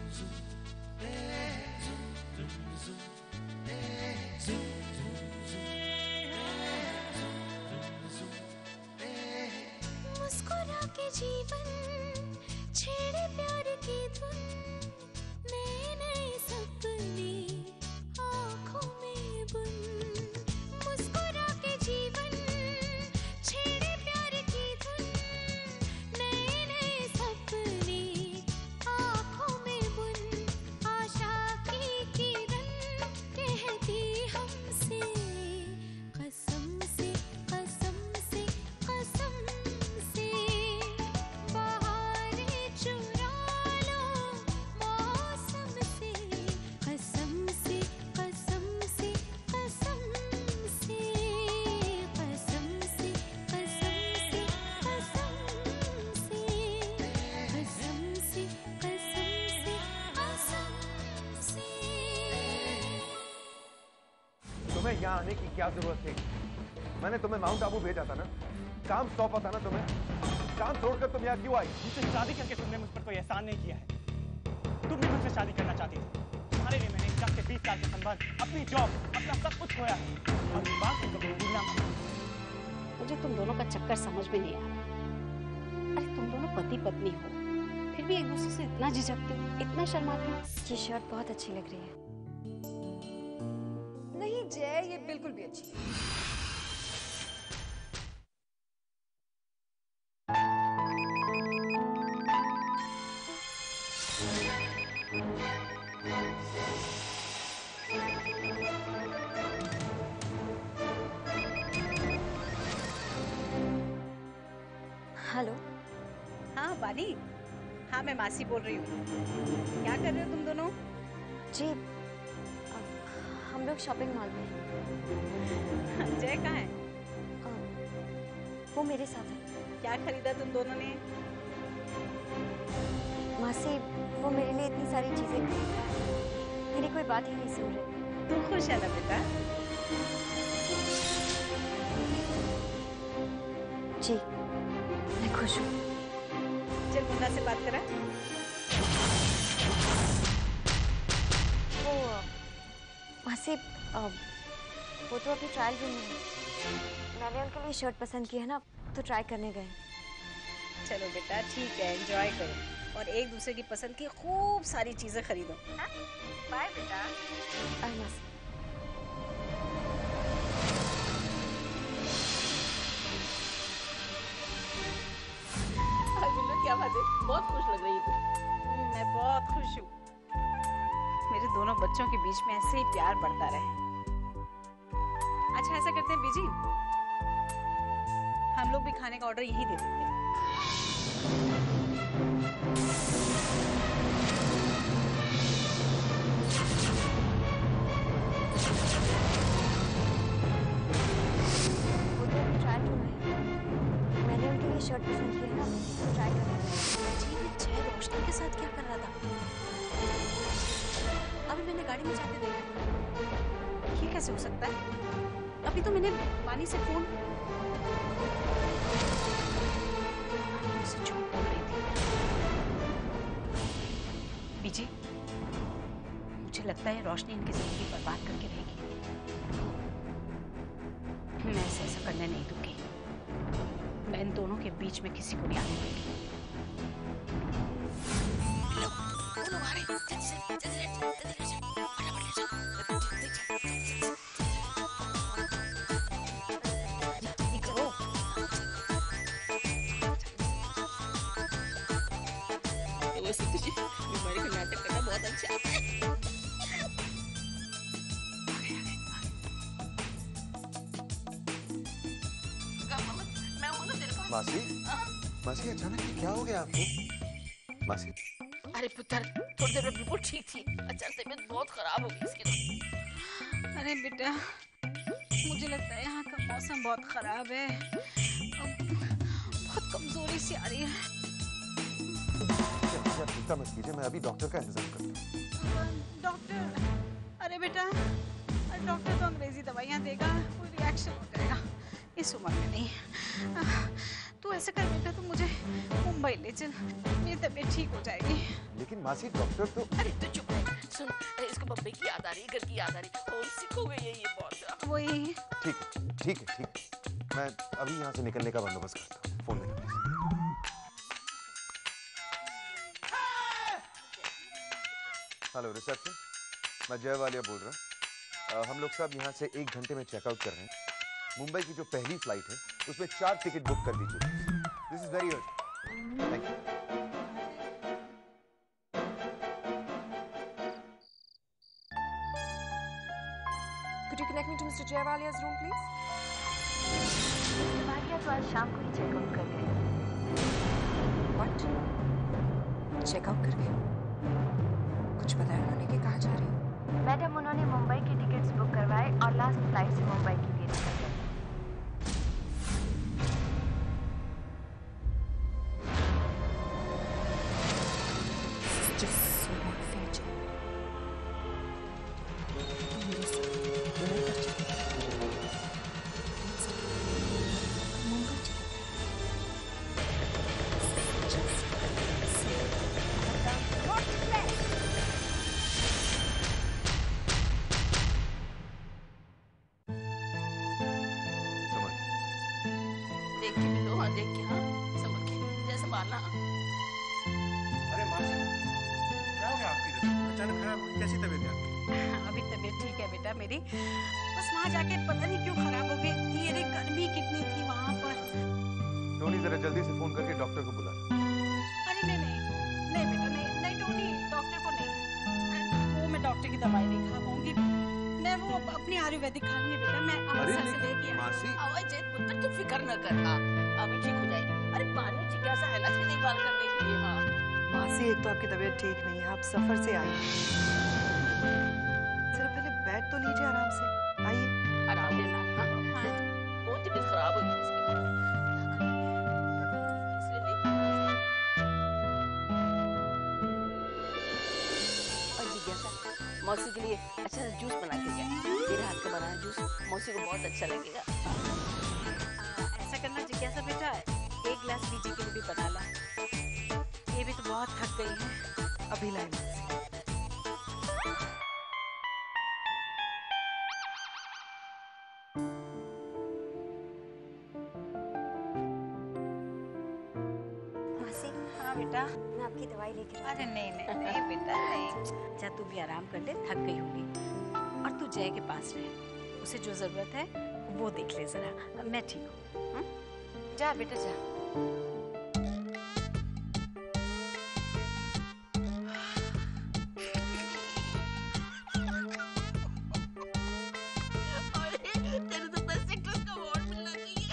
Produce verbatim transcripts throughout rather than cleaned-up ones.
मुस्कुरा के जीवन छेड़े प्यार की धुन, नए नए सपने आँखों में बुन। मुस्कुरा के जीवन छेड़े प्यार की धुन, नए नए सपने आँखों में बुन। आशा की किरण कहती हमसे कसम से कसम से कसम से, बहारें चुरा लो मौसम से, कसम से कसम से कसम से, कसम से कसम से कसम से, कसम से कसम से कसम से। तुम्हें यहाँ आने की क्या जरूरत थी? मैंने तुम्हें माउंट आबू भेजा था ना, काम सौंपा था ना तुम्हें। काम छोड़कर तुम यहाँ क्यों आई? मुझसे शादी करके तुमने मुझ पर कोई एहसान नहीं किया है। तुम भी मुझसे शादी करना चाहती थी। तुम्हारे लिए मैंने दस से बीस साल के संबंध, अपनी जॉब, अपना सब कुछ खोया है, और ये बात तुम कभी भूलना मत। मुझे तुम दोनों का चक्कर समझ में नहीं आ रहा। अरे तुम दोनों पति पत्नी हो, फिर भी एक दूसरे से इतना झिझकते हो, इतना शर्माते हो। ये शर्ट बहुत अच्छी लग रही है। नहीं जय, ये बिल्कुल भी अच्छी नहीं। हेलो। हाँ बानी, हाँ मैं मासी बोल रही हूँ। क्या कर रहे हो तुम दोनों? जी अ, हम लोग शॉपिंग मॉल में हैं। जय कहाँ है? अ, वो मेरे साथ है। क्या खरीदा तुम दोनों ने? मासी, वो मेरे लिए इतनी सारी चीजें खरीद रहा है, मेरी कोई बात ही नहीं सुन रही। तू खुश है ना बेटा? जी मैं खुश हूँ। चल मुन्ना से बात करा। वो मासी, अ, वो तो अभी ट्रायल रूम में है। मैंने उनके लिए शर्ट पसंद की है ना, तो ट्राई करने गए। चलो बेटा ठीक है, एंजॉय करो और एक दूसरे की पसंद की खूब सारी चीजें खरीदो। हाँ? बाय बेटा। बाय मासी। क्या बात है, बहुत खुश लग रही है। मैं बहुत खुश हूँ। मेरे दोनों बच्चों के बीच में ऐसे ही प्यार बढ़ता रहे। अच्छा ऐसा करते हैं बीजी, हम लोग भी खाने का ऑर्डर यहीं दे देते हैं। वो तो अभी ट्रायल रूम है। मैंने उनके लिए शर्ट पसंद की है ना, तो ट्राई करने गए। जय रोशनी के साथ क्या कर रहा था? अभी मैंने गाड़ी में जाके देखा। ये कैसे हो सकता है? अभी तो मैंने पानी से फोन से झूठ बोल रही थी। बीजी, मुझे लगता है रोशनी इनकी जिंदगी बर्बाद करके रहेगी। मैं ऐसे ऐसा करने नहीं दूंगी। मैं इन दोनों के बीच में किसी को नहीं आने दूंगी। नाटक करना बहुत अच्छा है। मासी, मासी अचानक क्या हो गया आपको? मासी, अरे पुत्र, थोड़ी देर में बिल्कुल ठीक थी, अचानक तबीयत बहुत खराब हो गई इसकी। अरे बेटा, मुझे लगता है यहाँ का मौसम बहुत खराब है, बहुत कमजोरी सी आ रही है। चिंता मत कीजिए, मैं अभी डॉक्टर का इंतजाम करता हूँ। डॉक्टर? अरे बेटा, डॉक्टर तो अंग्रेजी दवाइयाँ देगा, कोई रिएक्शन हो जाएगा, इस उम्र में नहीं। तू ऐसे कर बेटा, तू मुझे मुंबई ले चल, मेरी तबीयत ठीक हो जाएगी। लेकिन मासी डॉक्टर तो अरे तू चुप रह। सुन, इसको बम्बई की याद आ रही है, घर की याद आ रही है। होम सिक हो गई है ये बहुत। वही ठीक है ठीक है ठीक है। मैं अभी यहाँ से निकलने का बंदोबस्त करता हूँ। फोन देना प्लीज। हेलो रिसेप्शन, मैं जय वालिया बोल रहा हूँ। अ, हम लोग सब यहाँ से एक घंटे में चेकआउट कर रहे हैं। मुंबई की जो पहली फ्लाइट है उसमें चार टिकट बुक कर दीजिए। This is very urgent. Thank you. Could you connect me to Mister Jayawalia's room, please? Walia तो आज शाम को ही चेकआउट कर गए। What? Check out कर गए? कुछ बताया उन्होंने कि कहाँ जा रही हो? मैडम, उन्होंने मुंबई की टिकट्स बुक करवाए और लास्ट फ्लाइट से मुंबई की वेट कर रहे हैं। Just so unfair. मेरे साथ दुनिया पर चली। मुंबई चली। समझ। देख के भी लो, हाँ देख के, हाँ संभल के, जय संभालना। अरे मासी, क्या हो गया आपकी तबीयत? अचानक खराब हुई, कैसी तबीयत है आपकी? अभी तबीयत ठीक है बेटा मेरी, बस वहाँ जाके पता नहीं क्यों खराब हो गई थी। अरे गर्मी कितनी थी वहाँ पर। टोनी जरा जल्दी से फोन करके डॉक्टर को बुला। अरे नहीं नहीं नहीं बेटा, नहीं नहीं टोनी, डॉक्टर को नहीं, वो मैं डॉक्टर की दवाई नहीं खा पाऊंगी। मैं वो अपनी आयुर्वेदिक खा लूंगी बेटा, मैं अमृतसर से लेके आई। मासी आवाज जय पुत्र, तू फिक्र न कर, हाँ अभी ठीक हो जाएगी। अरे पानी जिज्ञासा है ना इसकी देखभाल करने के लिए। हाँ मासी, एक तो आपकी तबीयत ठीक नहीं है, आप सफर से आई हैं। जरा पहले बैठ तो लीजिए आराम से। आइए। आराम लेना है, हाँ हाँ बहुत तबीयत खराब हो गई इसकी। इसलिए लेके और जिज्ञासा मौसी के लिए अच्छा सा जूस बना के दिया, तेरे हाथ का बनाया जूस मौसी को बहुत अच्छा लगेगा। आ, ऐसा करना जिज्ञासा बेटा, एक गिलास बीजी के लिए भी बना ला, ये भी तो बहुत थक गई है। अभी लाए मासी। मासी, हाँ बेटा। मैं आपकी दवाई लेकर आई। अरे नहीं नहीं नहीं बेटा नहीं, जा तू भी आराम कर ले, थक गई होगी। और तू जय के पास रहे, उसे जो जरूरत है वो देख ले जरा, मैं ठीक हूँ। हम्म? जा बेटा जा। अरे तेरे तो बेस्ट एक्ट्रेस का अवार्ड मिलना चाहिए।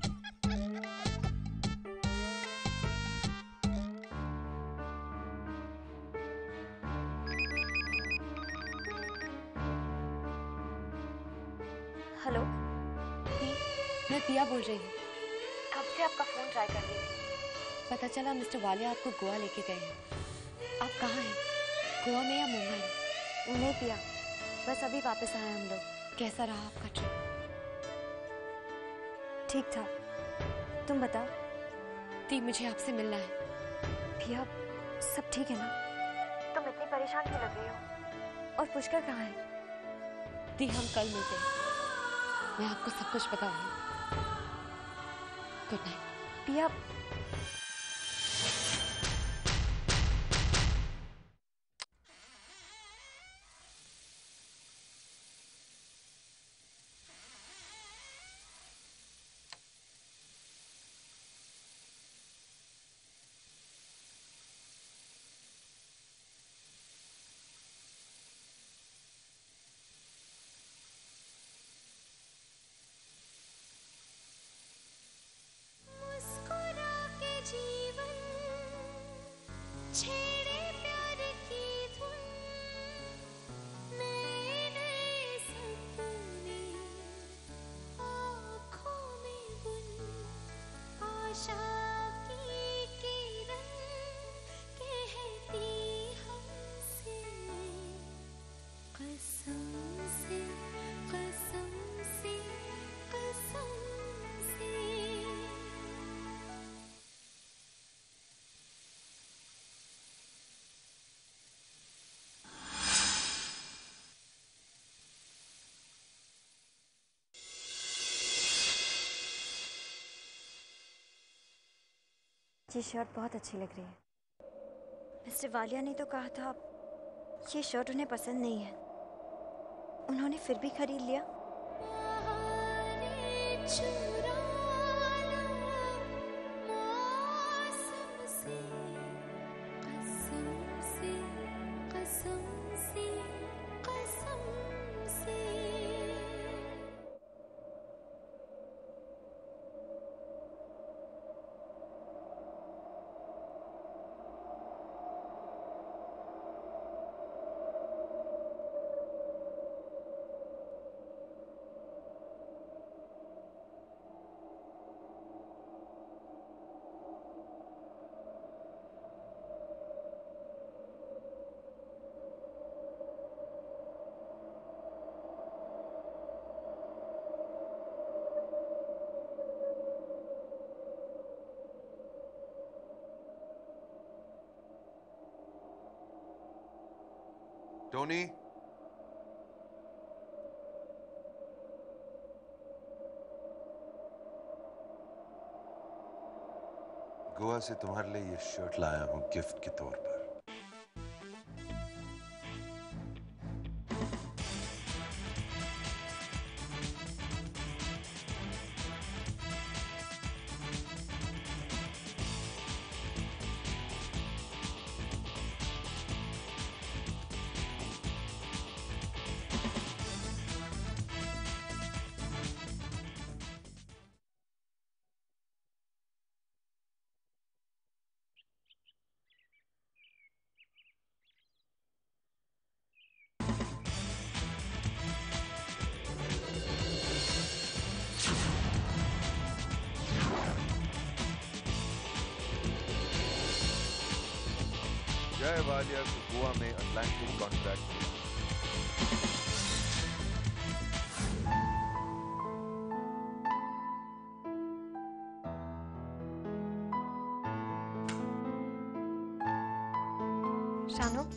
हेलो, मैं पिया बोल रही हूँ। कब से आपका फोन ट्राई कर रही थी। पता चला मिस्टर वालिया आपको गोवा लेके गए हैं। आप कहाँ हैं? गोवा में या मुंबई में? नहीं पिया, बस अभी वापस आए हम लोग। कैसा रहा आपका ट्रिप? ठीक था, तुम बताओ। दी, मुझे आपसे मिलना है। पिया, सब ठीक है ना? तुम इतनी परेशान क्यों लग रही हो? और पुष्कर कहाँ है? दी, हम कल मिलते हैं, मैं आपको सब कुछ बताऊंगी। Good night. पिया, मुस्कुरा ये शर्ट बहुत अच्छी लग रही है। मिस्टर वालिया ने तो कहा था ये शर्ट उन्हें पसंद नहीं है, उन्होंने फिर भी खरीद लिया। टोनी, गोवा से तुम्हारे लिए ये शर्ट लाया हूं गिफ्ट के तौर पर। जय वालिया को गोवा में अटलांटिक कॉन्ट्रैक्ट मिला। शानू,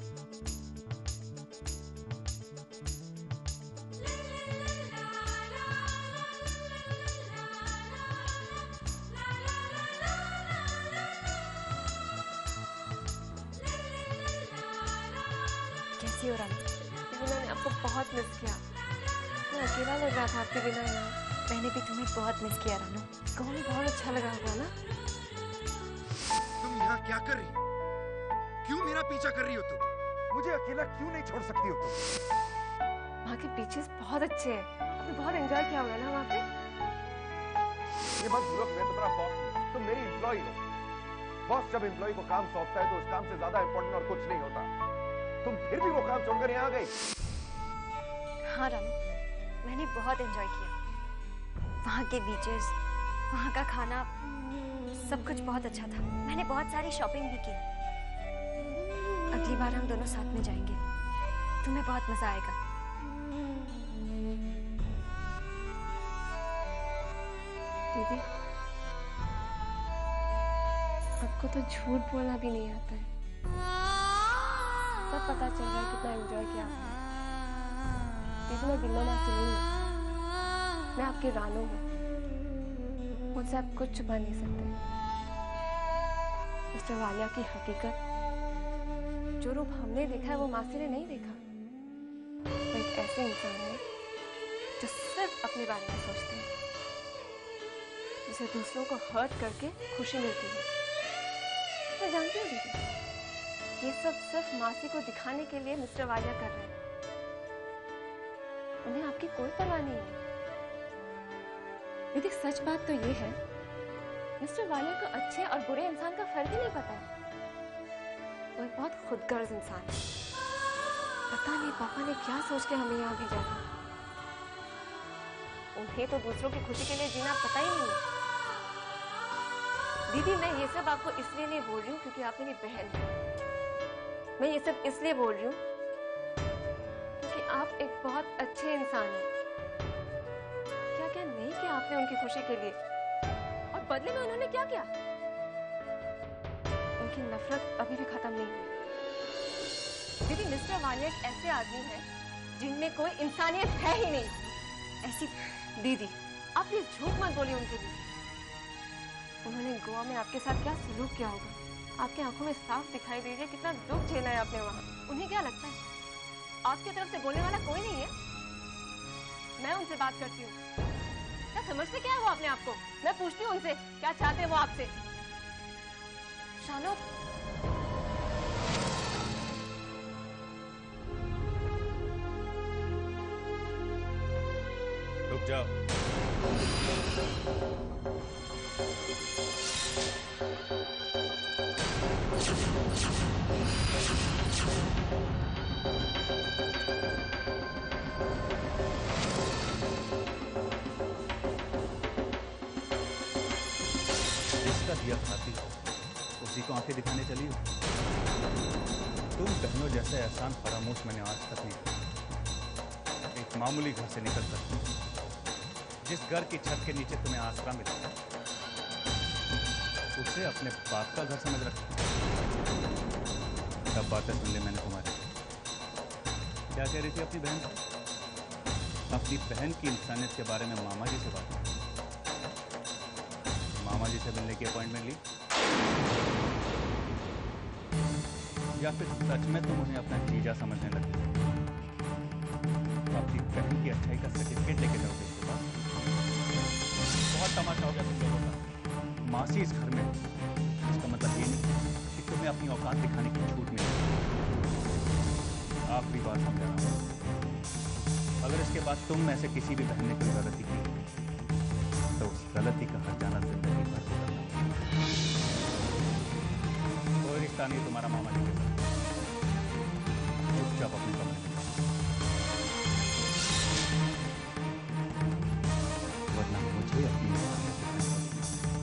कैसी हो रानी? मैंने आपको बहुत मिस किया, मैं अकेला लग रहा था आपके बिना यहाँ। मैंने भी तुम्हें बहुत मिस किया रानू। गाँव में बहुत अच्छा लगा होगा ना? तुम यहाँ क्या कर रही हो? क्यों मेरा पीछा कर रही हो तुम? मुझे अकेला क्यों नहीं छोड़ सकती हो तुम? वहाँ के बीचेस बहुत अच्छे हैं, आपने बहुत एंजॉय किया होगा ना वहाँ पे? ये बात भूलो, मैं तुम्हारा बॉस हूँ, तुम मेरी एम्प्लॉई हो। बॉस जब एम्प्लॉई को काम सौंपता है तो उस काम से ज्यादा इंपॉर्टेंट और कुछ नहीं होता। तुम फिर भी वो काम छोड़कर यहाँ आ गई। हाँ रानू, मैंने बहुत एंजॉय किया। वहाँ के बीचेस, वहाँ का खाना, सब कुछ बहुत अच्छा था। मैंने बहुत सारी शॉपिंग भी की। अगली बार हम दोनों साथ में जाएंगे, तुम्हें बहुत मजा आएगा। दीदी, आपको तो झूठ बोलना भी नहीं आता है। सब पता चल रहा है कितना एंजॉय किया आपने। दीदी, मैं बिल्लो मासी नहीं हूँ, मैं आपकी रानू हूँ। मुझसे आप कुछ छुपा नहीं सकते। मिस्टर वालिया की हकीकत, जो रूप हमने देखा है वो मासी ने नहीं देखा। वो एक ऐसे इंसान है जो सिर्फ अपने बारे में सोचते हैं, जिसे दूसरों को हर्ट करके खुशी मिलती है। मैं जानती हूँ दीदी, ये सब सिर्फ मासी को दिखाने के लिए मिस्टर वालिया कर रहे हैं। उन्हें आपकी कोई परवाह नहीं है। दीदी, सच बात तो ये है, मिस्टर वालिया को अच्छे और बुरे इंसान का फर्क ही नहीं पता है। वो एक बहुत खुदगर्ज इंसान है। पता नहीं पापा ने क्या सोच के हमें यहाँ भेजा था। उन्हें तो दूसरों की खुशी के लिए जीना पता ही नहीं है। दीदी, मैं ये सब आपको इसलिए नहीं बोल रही हूँ क्योंकि आप मेरी बहन हैं। मैं ये सब इसलिए बोल रही हूँ क्योंकि आप एक बहुत अच्छे इंसान हैं। क्या क्या नहीं किया आपने उनकी खुशी के लिए, और बदले में उन्होंने क्या किया? उनकी नफरत अभी भी खत्म नहीं हुई। दीदी, मिस्टर वालिया एक ऐसे आदमी है जिनमें कोई इंसानियत है ही नहीं। ऐसी दीदी, आप प्लीज झूठ मत बोलिए उनके लिए। उन्होंने गोवा में आपके साथ क्या सलूक किया होगा। आपकी आंखों में साफ दिखाई दे रही है कितना दुख झेला है आपने वहाँ। उन्हें क्या लगता है आपकी तरफ से बोलने वाला कोई नहीं है? मैं उनसे बात करती हूँ। क्या समझते क्या है वो अपने आप को? मैं पूछती हूँ उनसे क्या चाहते हैं वो आपसे। शानो, रुक जाओ। जिसका दिया खाती उसी को आंखें दिखाने चली हो। तुम बहनों जैसे एहसान फरामोश मैंने आज तक नहीं किया। एक मामूली घर से निकल कर जिस घर की छत के नीचे तुम्हें आसरा मिला उसे अपने बाप का घर समझ रखा। तब बातें सुन ली मैंने तुम्हारे। क्या कह रही थी अपनी बहन? अपनी बहन की इंसानियत के बारे में मामा जी से बात की। मामा जी से मिलने की अपॉइंटमेंट ली या फिर सच में तुम उन्हें अपना जीजा समझने लगे? अपनी बहन की अच्छाई का सर्टिफिकेट लेके जाओगे इसके बाद? बहुत तमाशा हो गया तुम लोगों का। मासी इस घर में, इसका मतलब ये नहीं कि तुम्हें अपनी औकात दिखाने की छूट मिले। आखिरी बात समझा रहा हूं, अगर इसके बाद तुम ऐसे किसी भी बहन ने कोई गलती की तो उस गलती का हर्जाना जिंदगी भर भुगतना। कोई रिश्ता नहीं तुम्हारा मामा जी के साथ। चुपचाप अपने कमरे में, वरना मुझे अपनी इंसानियत दिखानी पड़ेगी।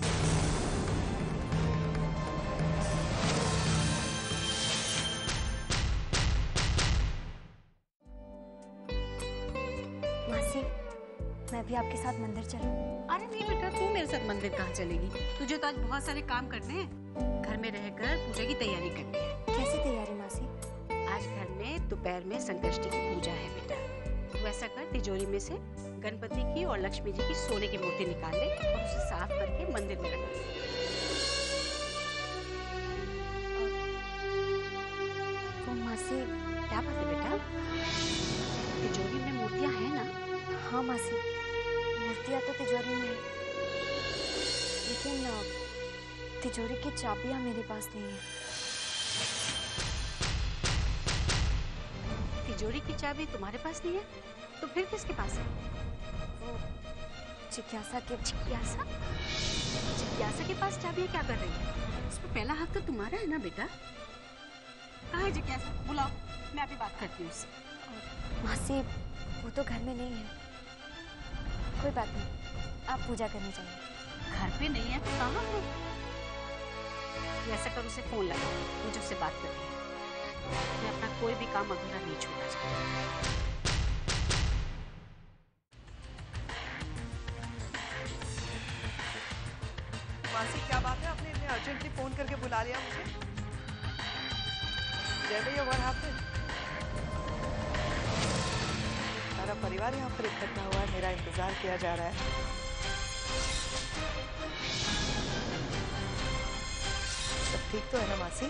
मासी, मैं भी आपके साथ मंदिर चलूं? अरे नहीं बेटा, तू मेरे साथ मंदिर कहाँ चलेगी? तुझे तो आज बहुत सारे काम करने हैं। घर में रहकर पूजा की तैयारी करनी है। कैसी तैयारी मासी? आज घर में दोपहर में संकष्टी की पूजा है बेटा। तू ऐसा कर, तिजोरी में से गणपति की और लक्ष्मी जी की सोने की मूर्ति निकाल ले और उसे साफ करके मंदिर में रख दे। वो मासी, क्या बात है बेटा? तिजोरी में मूर्तियां हैं ना? हाँ मासी, मूर्तियाँ तो तिजोरी में है, लेकिन अ, तिजोरी की चाबियाँ मेरे पास नहीं है। तिजोरी की चाबी तुम्हारे पास नहीं है तो फिर किसके पास है? वो जिज्ञासा के जिज्ञासा? जिज्ञासा के पास चाबियां क्या कर रही है? इसमें पहला हक तो तुम्हारा है ना बेटा। कहाँ है जिज्ञासा? बुलाओ, मैं अभी बात करती हूँ उससे। मासी, वो तो घर में नहीं है। कोई बात नहीं, आप पूजा करने जाइए। घर पे नहीं है तो कहाँ है? तू ऐसा कर, उसे फोन लगा, मुझे उससे बात करनी है। मैं अपना कोई भी काम अधूरा नहीं छोड़ना चाहती। मासी, क्या बात है? आपने इतने अर्जेंटली फोन करके बुला लिया मुझे? जय भैया, व्हाट हैपेंड? सारा परिवार यहाँ पर इकट्ठा हुआ है, मेरा इंतजार किया जा रहा है। सब ठीक तो है ना मासी?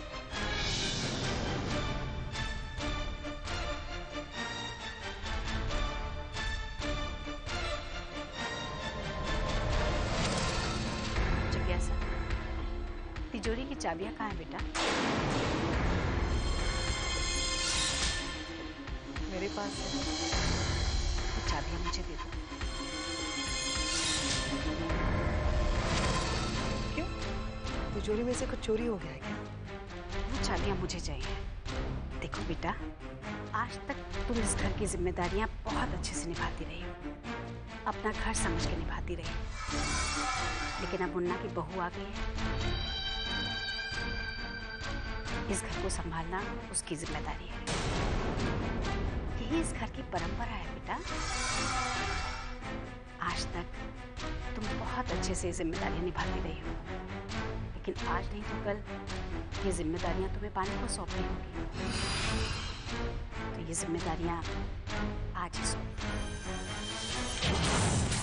जिज्ञासा, तिजोरी की चाबियां कहाँ है बेटा? मेरे पास है। वो चाबियां मुझे दे दो। क्यों? तिजोरी में से कुछ चोरी हो गया है क्या? वो चाबियां मुझे चाहिए। देखो बेटा, आज तक तुम इस घर की जिम्मेदारियां बहुत अच्छे से निभाती रही हो, अपना घर समझ के निभाती रही। लेकिन अब मुन्ना की बहू आ गई है। इस घर को संभालना उसकी जिम्मेदारी है। यही इस घर की परंपरा है बेटा। आज तक तुम बहुत अच्छे से जिम्मेदारियां निभाती रही हो, लेकिन आज नहीं तो कल ये जिम्मेदारियां तुम्हें पाने को सौंपनी होगी। तो ये जिम्मेदारियां आज ही सौंप।